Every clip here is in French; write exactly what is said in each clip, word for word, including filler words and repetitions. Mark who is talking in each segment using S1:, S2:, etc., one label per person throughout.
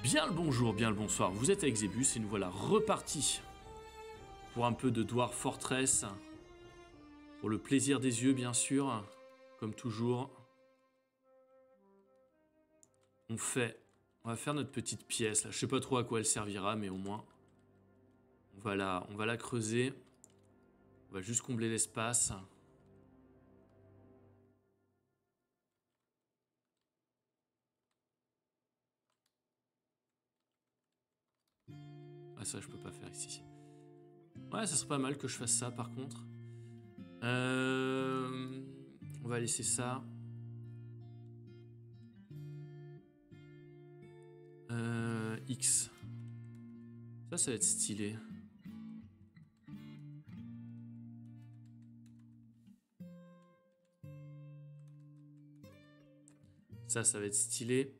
S1: Bien le bonjour, bien le bonsoir, vous êtes avec Zébus et nous voilà repartis pour un peu de Dwarf Fortress, pour le plaisir des yeux bien sûr, comme toujours. On fait, on va faire notre petite pièce là, je sais pas trop à quoi elle servira mais au moins on va la, on va la creuser, on va juste combler l'espace. Ah ça je peux pas faire ici. Ouais ça serait pas mal que je fasse ça par contre. Euh, on va laisser ça. Euh, X. Ça, ça va être stylé. Ça, ça va être stylé.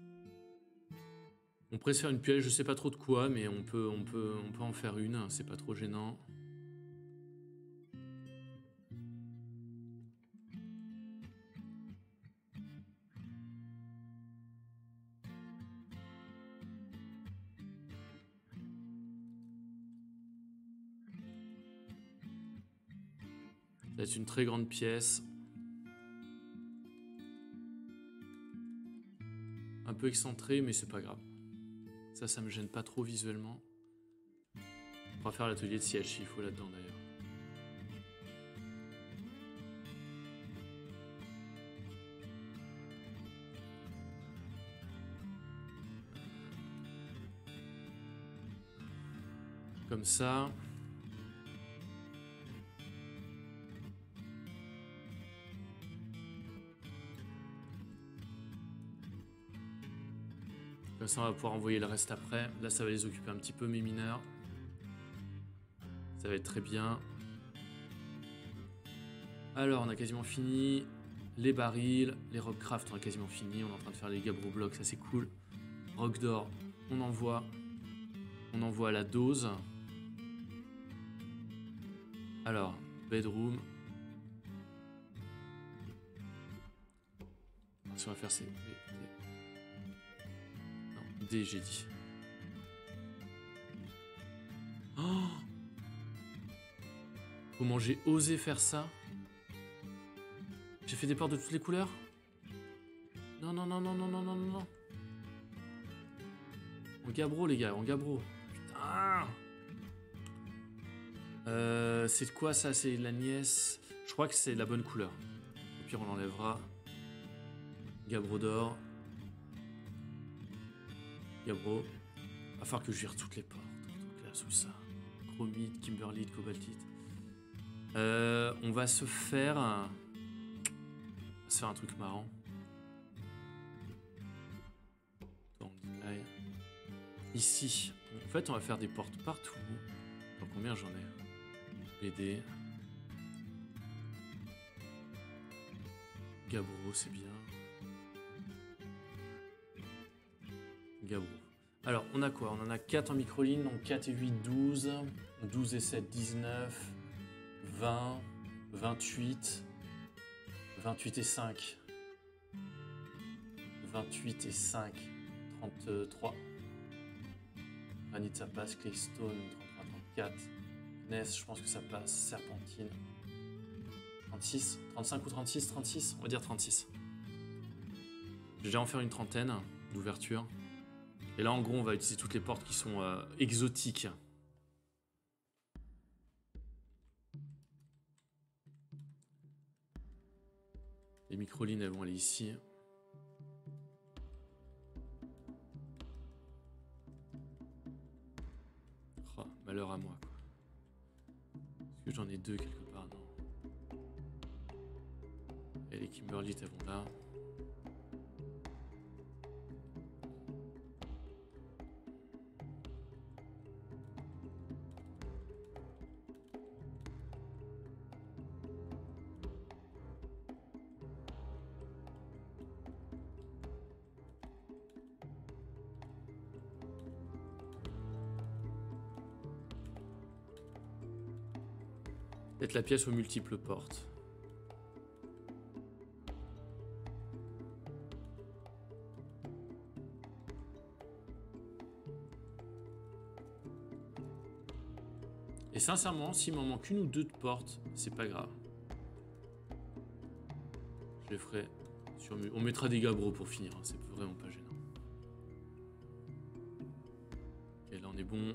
S1: On pourrait se faire une pièce, je sais pas trop de quoi, mais on peut, on peut, on peut en faire une. C'est pas trop gênant. Ça va être une très grande pièce. Un peu excentrée, mais c'est pas grave. Ça, ça me gêne pas trop visuellement. On va faire l'atelier de siège s'il faut là-dedans d'ailleurs. Comme ça. Comme ça, on va pouvoir envoyer le reste après. Là, ça va les occuper un petit peu, mes mineurs. Ça va être très bien. Alors, on a quasiment fini. Les barils, les rockcraft, on a quasiment fini. On est en train de faire les gabbro blocks, ça c'est cool. Rock d'or, on envoie. On envoie la dose. Alors, bedroom. Ce qu'on va faire, c'est... Non, D, j'ai dit. Oh! Comment j'ai osé faire ça? J'ai fait des portes de toutes les couleurs? Non, non, non, non, non, non, non, non, non. En gabbro, les gars, en gabbro. Putain! Euh, c'est de quoi ça? C'est la nièce. Je crois que c'est la bonne couleur. Au pire, on l'enlèvera. Gabbro d'or. Gabbro. Va falloir que je vire toutes les portes. Donc là, sous ça. Chromite, kimberlite, cobaltite. Euh, on va se faire. On va se faire un truc marrant. Ici. En fait, on va faire des portes partout. Dans combien j'en ai? B D. Gabbro, c'est bien. Gabbro. Alors, on a quoi? On en a quatre en microline, donc quatre et huit, douze. douze et sept, dix-neuf. vingt. vingt-huit. vingt-huit et cinq. vingt-huit et cinq. trente-trois. Granit, ça passe. Claystone, trente-trois, trente-quatre. Ness, je pense que ça passe. Serpentine. trente-six. trente-cinq ou trente-six? trente-six? On va dire trente-six. Je vais déjà en faire une trentaine d'ouvertures. Et là, en gros, on va utiliser toutes les portes qui sont euh, exotiques. Les microlines, elles vont aller ici. Oh, malheur à moi, quoi. Est-ce que j'en ai deux quelque part? Non. Et les kimberlites, elles vont là. Peut-être la pièce aux multiples portes. Et sincèrement, s'il m'en manque une ou deux de portes, c'est pas grave. Je les ferai sur... On mettra des gabbros pour finir, hein. C'est vraiment pas gênant. Ok, là on est bon.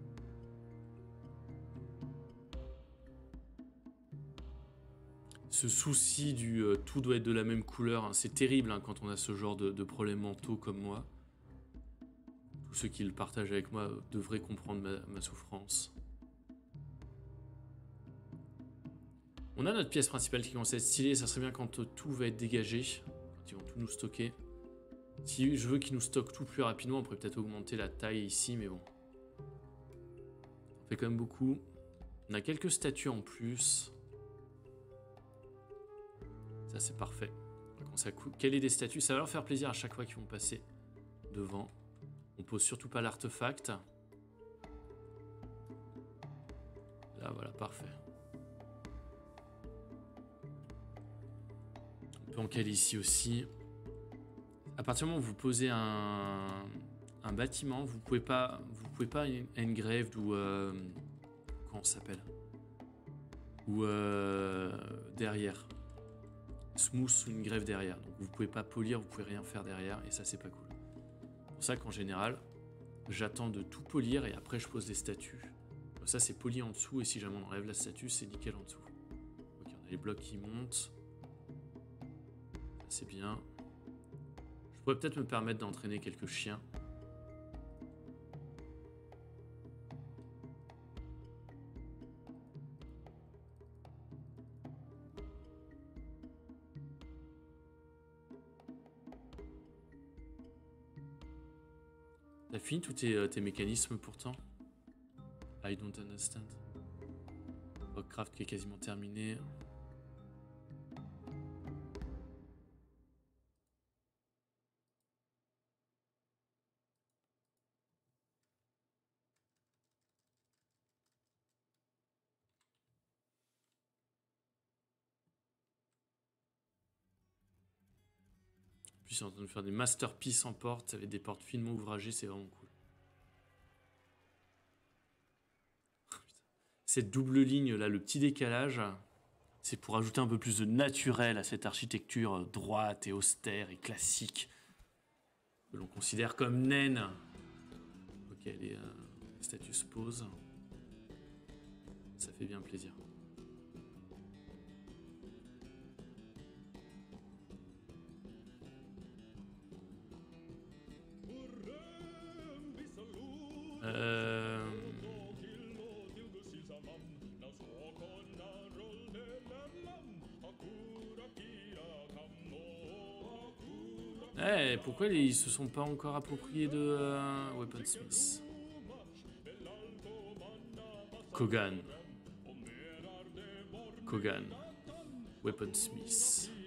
S1: Ce souci du euh, tout doit être de la même couleur, hein, c'est terrible hein, quand on a ce genre de, de problèmes mentaux comme moi. Tous ceux qui le partagent avec moi devraient comprendre ma, ma souffrance. On a notre pièce principale qui commence à être stylée, ça serait bien quand euh, tout va être dégagé, quand ils vont tout nous stocker. Si je veux qu'ils nous stockent tout plus rapidement, on pourrait peut-être augmenter la taille ici, mais bon. Ça fait quand même beaucoup. On a quelques statues en plus. Ça c'est parfait. On va commencer à caler des statues, ça va leur faire plaisir à chaque fois qu'ils vont passer devant. On pose surtout pas l'artefact. Là voilà, parfait. On peut en caler ici aussi. À partir du moment où vous posez un, un bâtiment, vous pouvez pas, vous pouvez pas engraved ou euh, comment ça s'appelle, ou euh, derrière. Smooth ou une grève derrière, donc vous pouvez pas polir, vous pouvez rien faire derrière, et ça c'est pas cool. C'est pour ça qu'en général, j'attends de tout polir et après je pose des statues. Comme ça c'est poli en dessous et si jamais on enlève la statue, c'est nickel en dessous. Ok, on a les blocs qui montent. C'est bien. Je pourrais peut-être me permettre d'entraîner quelques chiens. T'as fini tous tes, tes mécanismes pourtant? I don't understand. Rockcraft qui est quasiment terminé. Puis ils sont en train de faire des masterpieces en porte avec des portes finement ouvragées, c'est vraiment cool. Cette double ligne là, le petit décalage, c'est pour ajouter un peu plus de naturel à cette architecture droite et austère et classique que l'on considère comme naine. Ok, les, euh, les statues se posent. Ça fait bien plaisir. Euh... Eh, pourquoi ils se sont pas encore appropriés de euh, Weaponsmith? Kogan. Kogan. Weaponsmith.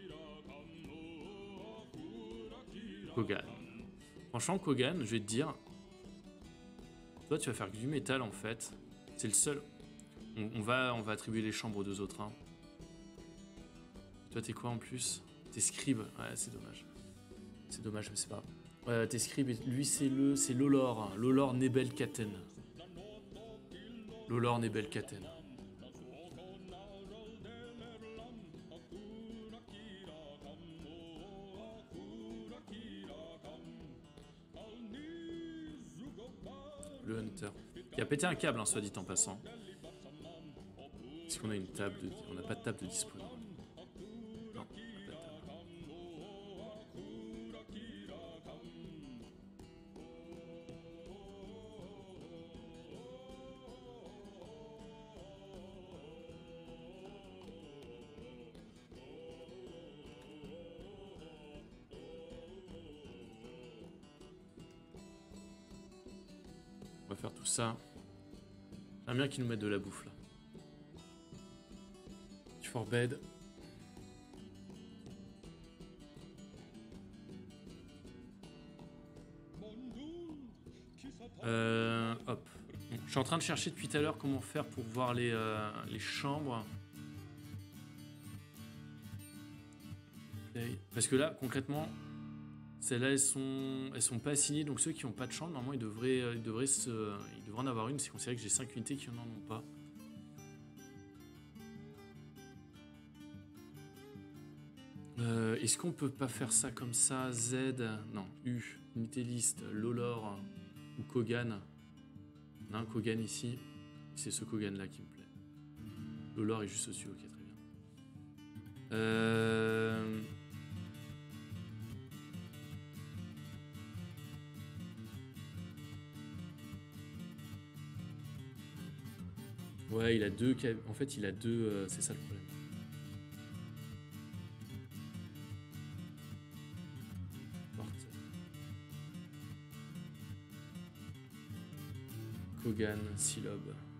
S1: Kogan. Franchement, Kogan, je vais te dire... Toi, tu vas faire que du métal, en fait. C'est le seul... On, on, va, on va attribuer les chambres aux deux autres. Hein. Toi, t'es quoi, en plus? T'es scribe. Ouais, c'est dommage. C'est dommage, mais c'est pas... Ouais, t'es scribe, et lui, c'est le... C'est Lolor. Lolor Nebelkaten. Lolor Nebelkaten. Le Hunter. Qui a pété un câble, hein, soit dit en passant. Est-ce qu'on a une table de... On n'a pas de table de dispo. Non, on n'a pas de table. On va faire tout ça. J'aime bien qu'ils nous mettent de la bouffe là. For bed. Euh, hop. Bon, je suis en train de chercher depuis tout à l'heure comment faire pour voir les, euh, les chambres. Parce que là, concrètement, celles-là, elles sont, elles sont pas assignées. Donc ceux qui n'ont pas de chambre, normalement, ils devraient, ils devraient, se, ils devraient en avoir une. C'est considéré que j'ai cinq unités qui n'en ont pas. Euh, Est-ce qu'on peut pas faire ça comme ça? Z, non, U, unité liste, Lolor ou Kogan. On a un Kogan ici. C'est ce Kogan là qui me plaît. Lolor est juste au-dessus, ok, très bien. Euh... Ouais, il a deux. En fait, il a deux. Euh, c'est ça le problème. Porte. Kogan, Silob.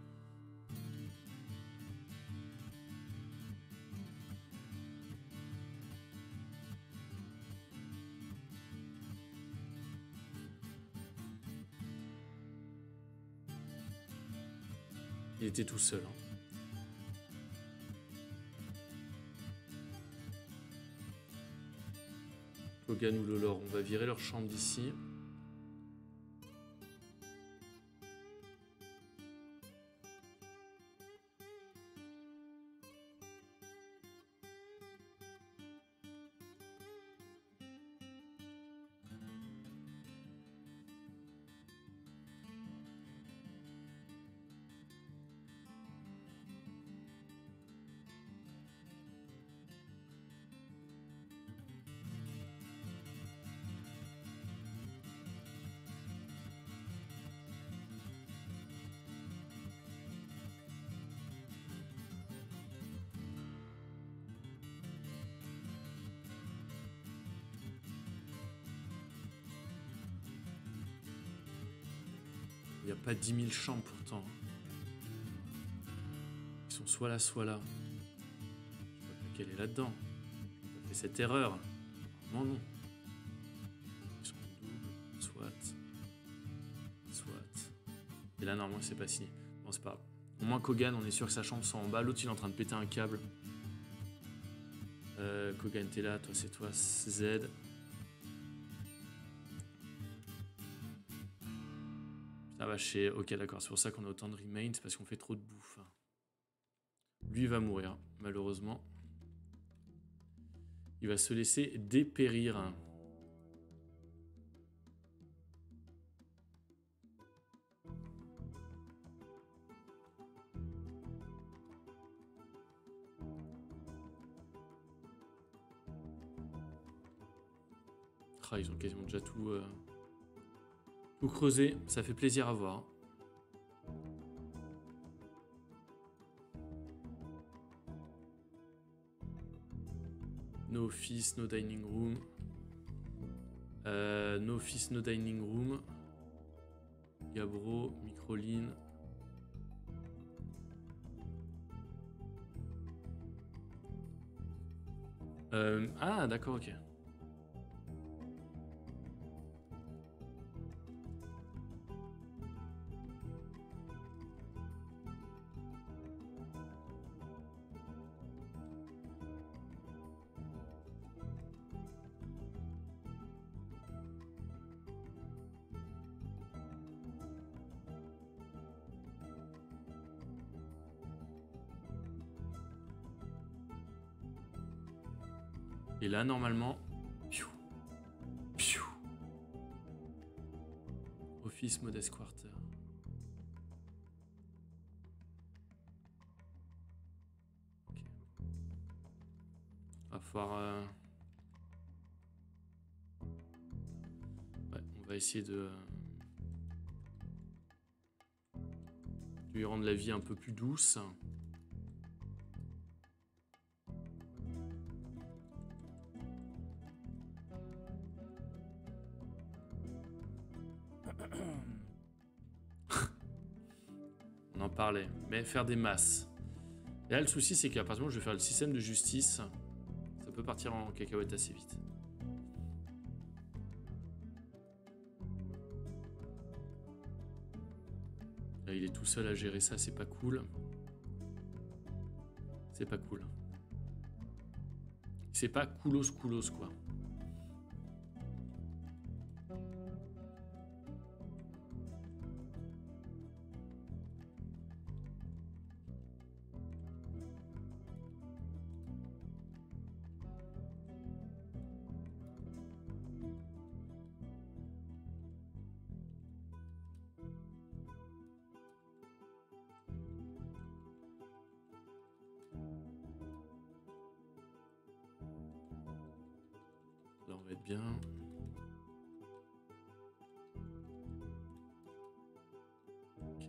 S1: Il était tout seul. Hein. Kogan ou Lolor, on va virer leur chambre d'ici. Il n'y a pas dix mille chambres pourtant. Ils sont soit là, soit là. Je ne sais pas quelle est là-dedans. Je n'ai pas fait cette erreur. Non, non. Ils sont doubles. Soit. Soit. Et là, normalement, c'est pas signé. Bon, c'est pas grave. Au moins, Kogan, on est sûr que sa chambre sont en bas. L'autre, il est en train de péter un câble. Euh, Kogan, t'es là. Toi, c'est toi. Z. Ça va chez... Ok, d'accord. C'est pour ça qu'on a autant de remains. C'est parce qu'on fait trop de bouffe. Lui, il va mourir, malheureusement. Il va se laisser dépérir. Ah, ils ont quasiment déjà tout, euh, tout creusé. Ça fait plaisir à voir. No office, no dining room. Euh, no office, no dining room. Gabro, Microline. Euh, ah, d'accord, ok. Et là, normalement... Piou, piou. Office Modest Quarter. Okay. Va falloir... Euh... Ouais, on va essayer de... de lui rendre la vie un peu plus douce. On en parlait, mais faire des masses. Et là, le souci, c'est qu'à partir du moment où je vais faire le système de justice, ça peut partir en cacahuète assez vite. Là, il est tout seul à gérer ça, c'est pas cool. C'est pas cool. C'est pas coolos coolos, quoi. bien. Ok.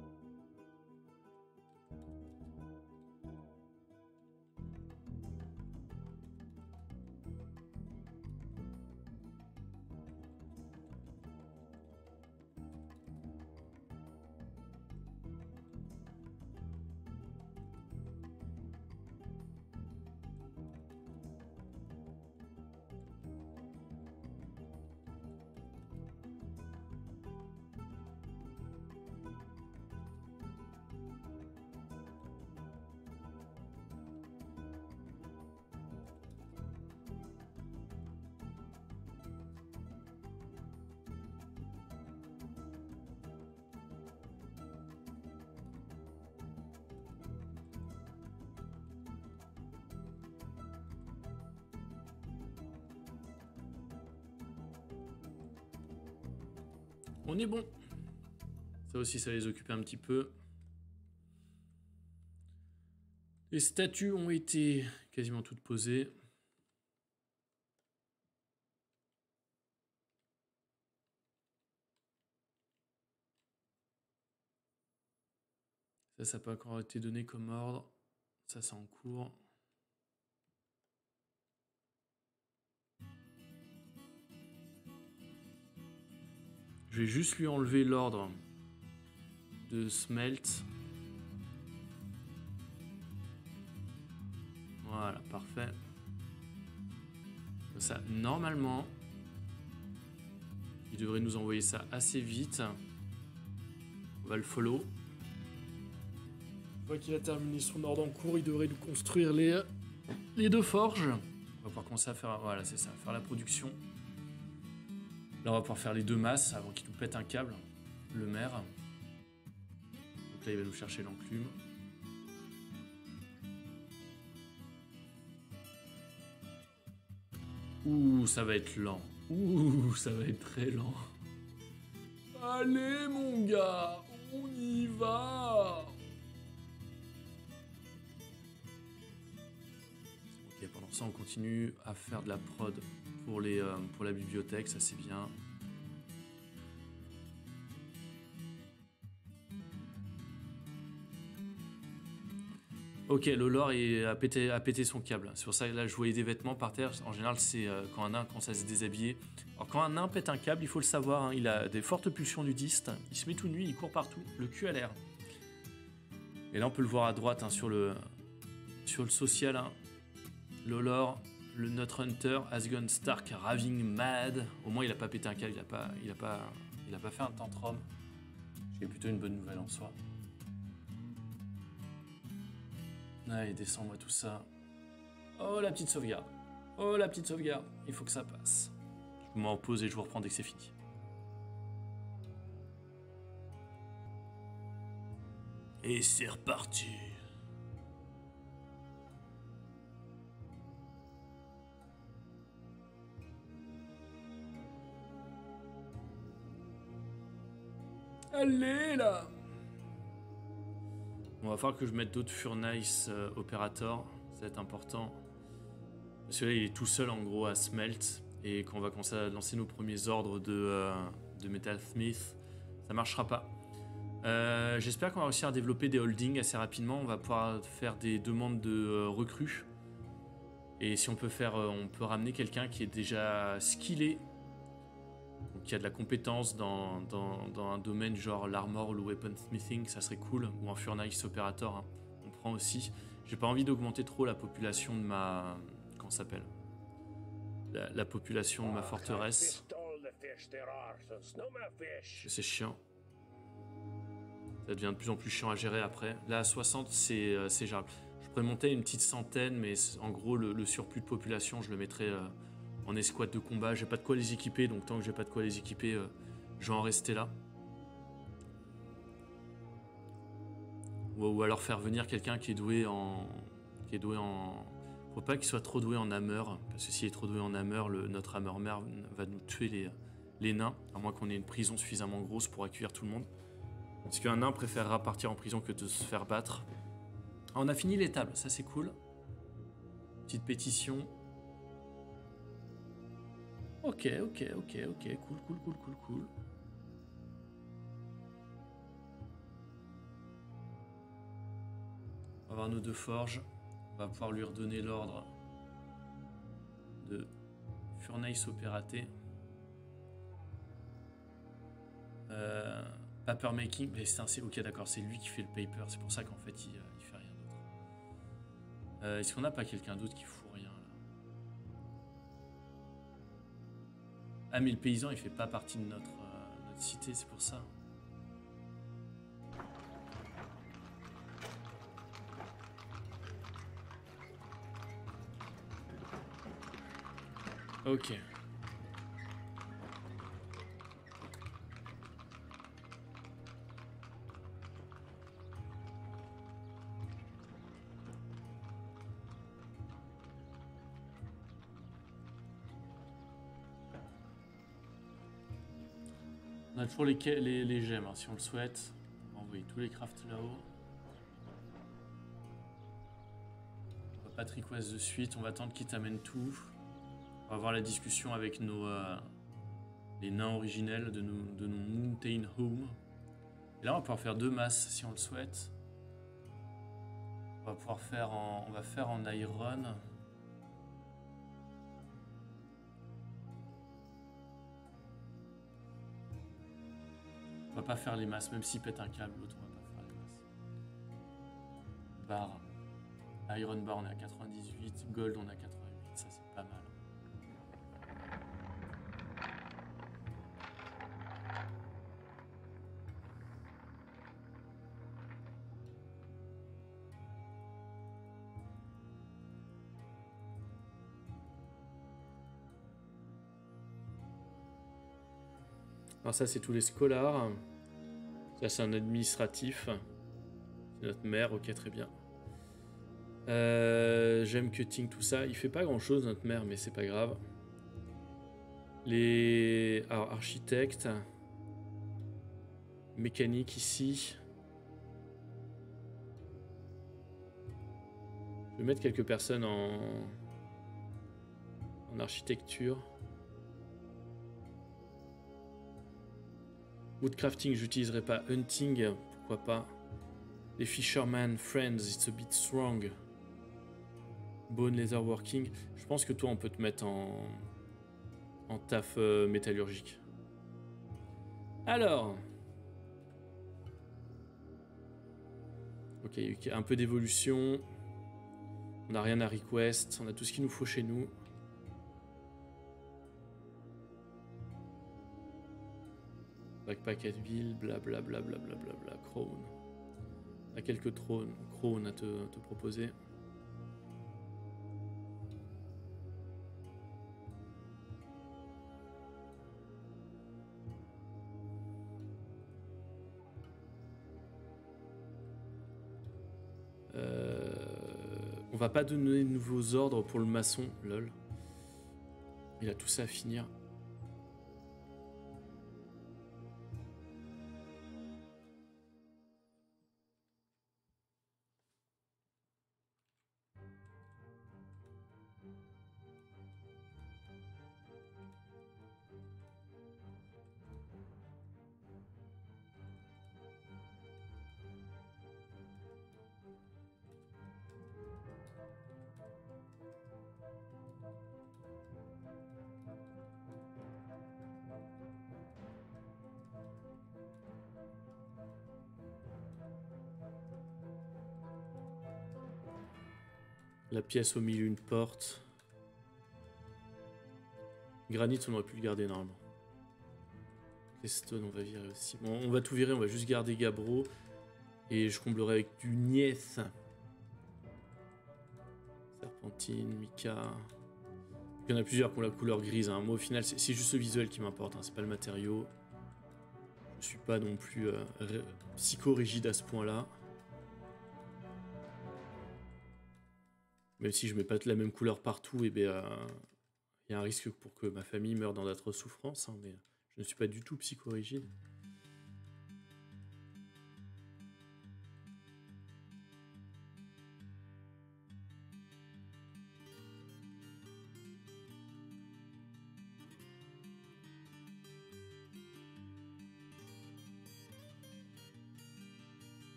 S1: On est bon. Ça aussi, ça va les occuper un petit peu. Les statues ont été quasiment toutes posées. Ça, ça n'a pas encore été donné comme ordre. Ça, c'est en cours. Je vais juste lui enlever l'ordre de smelt. Voilà, parfait. Comme ça, normalement, il devrait nous envoyer ça assez vite. On va le follow. Une fois qu'il a terminé son ordre en cours, il devrait nous construire les, les deux forges. On va pouvoir commencer à faire, voilà, c'est ça, faire la production. Là, on va pouvoir faire les deux masses avant qu'il nous pète un câble, le maire. Donc là, il va nous chercher l'enclume. Ouh, ça va être lent. Ouh, ça va être très lent. Allez, mon gars, on y va. Ok, pendant ça, on continue à faire de la prod pour, les, euh, pour la bibliothèque, ça c'est bien. Ok, le lore est, a, pété, a pété son câble. C'est pour ça que là, je voyais des vêtements par terre. En général, c'est euh, quand un nain commence à se déshabiller. Alors, quand un nain pète un câble, il faut le savoir, hein, il a des fortes pulsions nudistes. Il se met tout nu, il court partout, le cul à l'air. Et là, on peut le voir à droite hein, sur, le, sur le social. Hein. Le lore, le notre hunter has gone stark raving mad. Au moins, il a pas pété un câble, il a pas, il a pas, il a pas fait un tantrum. C'est plutôt une bonne nouvelle en soi. Allez, descends-moi tout ça. Oh, la petite sauvegarde. Oh, la petite sauvegarde. Il faut que ça passe. Je m'en pose et je vous reprends dès que c'est fini. Et c'est reparti. Allez, là. On va falloir que je mette d'autres Furnace euh, Operator, ça va être important. Parce que là, il est tout seul en gros à smelt. Et quand on va commencer à lancer nos premiers ordres de, euh, de Metal Smith, ça marchera pas. Euh, J'espère qu'on va réussir à développer des holdings assez rapidement. On va pouvoir faire des demandes de euh, recrues. Et si on peut faire, euh, on peut ramener quelqu'un qui est déjà skillé, donc qui a de la compétence dans, dans, dans un domaine genre l'armor ou le weaponsmithing, ça serait cool, ou un furnace operator, hein. On prend aussi. J'ai pas envie d'augmenter trop la population de ma... Comment ça s'appelle la, la population de ma forteresse. C'est chiant. Ça devient de plus en plus chiant à gérer après. Là à soixante c'est euh, gérable. Je pourrais monter une petite centaine, mais en gros le, le surplus de population je le mettrais... Euh, en escouade de combat, j'ai pas de quoi les équiper, donc tant que j'ai pas de quoi les équiper, euh, je vais en rester là. Ou, ou alors faire venir quelqu'un qui est doué en... qui est doué en... Faut pas qu'il soit trop doué en hammer, parce que s'il est trop doué en hammer, le, notre hammer mère va nous tuer les, les nains, à moins qu'on ait une prison suffisamment grosse pour accueillir tout le monde. Parce qu'un nain préférera partir en prison que de se faire battre. Ah, on a fini les tables, ça c'est cool. Petite pétition. Ok, ok, ok, ok. Cool, cool, cool, cool, cool. On va avoir nos deux forges. On va pouvoir lui redonner l'ordre de Furnace Opératé. Euh, Papermaking, mais c'est un C. Ok, d'accord, c'est lui qui fait le paper. C'est pour ça qu'en fait, il, il fait rien d'autre. Euh, Est-ce qu'on n'a pas quelqu'un d'autre qui fout rien là? Ah, mais le paysan, il fait pas partie de notre, euh, notre cité, c'est pour ça. Ok. On a toujours les, les, les gemmes, hein, si on le souhaite. On va envoyer tous les crafts là-haut. On va pas request de suite, on va attendre qu'il t'amène tout. On va avoir la discussion avec nos euh, les nains originels de nos, de nos Mountain Home. Et là, on va pouvoir faire deux masses si on le souhaite. On va pouvoir faire en, on va faire en iron. On va pas faire les masses, même s'il pète un câble, l'autre on va pas faire les masses. Bar. Iron bar, on est à quatre-vingt-dix-huit. Gold, on est à quatre-vingt-huit. Ça, c'est pas mal. Alors ça, c'est tous les scholars. Ça, c'est un administratif. C'est notre maire, ok, très bien. Euh, J'aime cutting, tout ça. Il fait pas grand-chose, notre maire, mais c'est pas grave. Les... Alors, architecte. Mécanique, ici. Je vais mettre quelques personnes en... en architecture. Woodcrafting, j'utiliserai pas. Hunting, pourquoi pas. Les Fisherman Friends, it's a bit strong. Bone Leatherworking. Je pense que toi, on peut te mettre en, en taf euh, métallurgique. Alors. Ok, il y a un peu d'évolution. On n'a rien à request. On a tout ce qu'il nous faut chez nous. Backpacketville, blablabla, blablabla, Crown. On a quelques trônes, Crown à te, à te proposer. Euh, on va pas donner de nouveaux ordres pour le maçon, lol. Il a tout ça à finir. La pièce au milieu, une porte. Granit, on aurait pu le garder normalement. Les stones, on va virer aussi. Bon, on va tout virer, on va juste garder Gabbro. Et je comblerai avec du Nieth. Serpentine, Mika. Il y en a plusieurs qui ont la couleur grise. Hein. Moi, au final, c'est juste le visuel qui m'importe. Hein. C'est pas le matériau. Je suis pas non plus euh, psycho-rigide à ce point-là. Même si je mets pas la même couleur partout, et bien, il y a un risque pour que ma famille meure dans d'atroces souffrances, hein, mais je ne suis pas du tout psychorigide.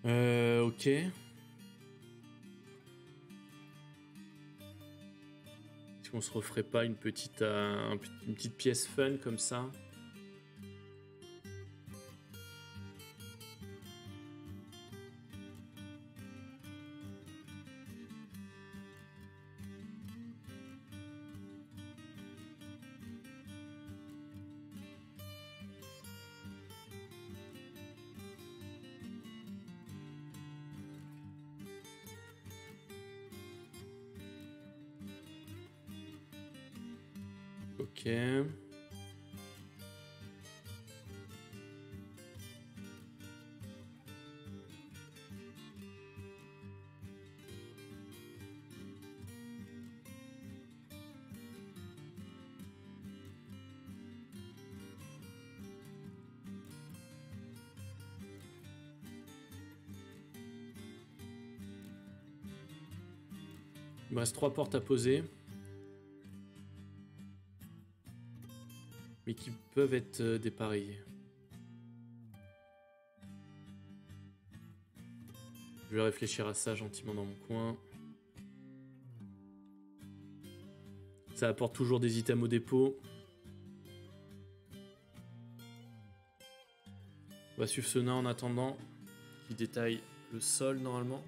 S1: Euh, ok. Est-ce qu'on se referait pas une petite, euh, une petite pièce fun comme ça? Ok. Il me reste trois portes à poser. Mais qui peuvent être euh, dépareillées. Je vais réfléchir à ça gentiment dans mon coin. Ça apporte toujours des items au dépôt. On va suivre ce nain en attendant, qui détaille le sol normalement.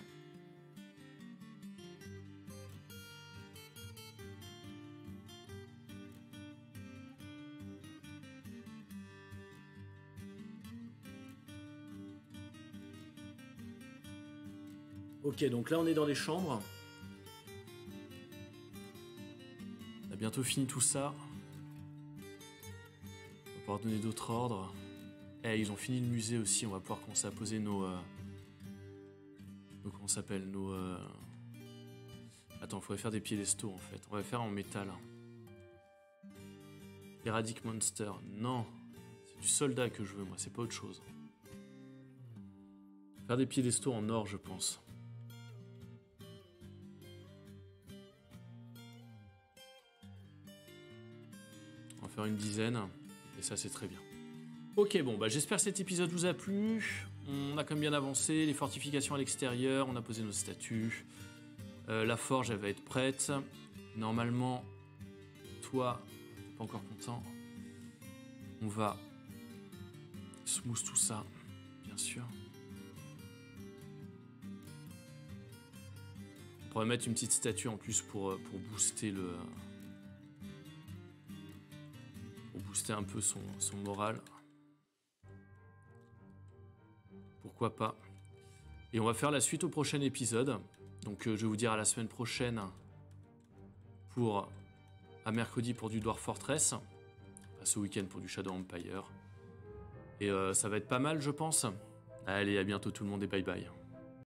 S1: Ok, donc là on est dans les chambres. On a bientôt fini tout ça. On va pouvoir donner d'autres ordres. Eh, ils ont fini le musée aussi, on va pouvoir commencer à poser nos... Euh... nos comment ça s'appelle Nos... Euh... Attends, il faudrait faire des piédestaux en fait. On va faire en métal. Erratic Monster, non. C'est du soldat que je veux, moi, c'est pas autre chose. Faire des piédestaux en or, je pense. On va faire une dizaine, et ça c'est très bien. Ok, bon, bah j'espère que cet épisode vous a plu. On a quand même bien avancé, les fortifications à l'extérieur, on a posé nos statues. Euh, la forge, elle va être prête. Normalement, toi, t'es pas encore content. On va smooth tout ça, bien sûr. On pourrait mettre une petite statue en plus pour, pour booster le... Pour booster un peu son, son moral. Pourquoi pas. Et on va faire la suite au prochain épisode. Donc euh, je vais vous dire à la semaine prochaine pour... à mercredi pour du Dwarf Fortress. À ce week-end pour du Shadow Empire. Et euh, ça va être pas mal, je pense. Allez, à bientôt tout le monde et bye bye.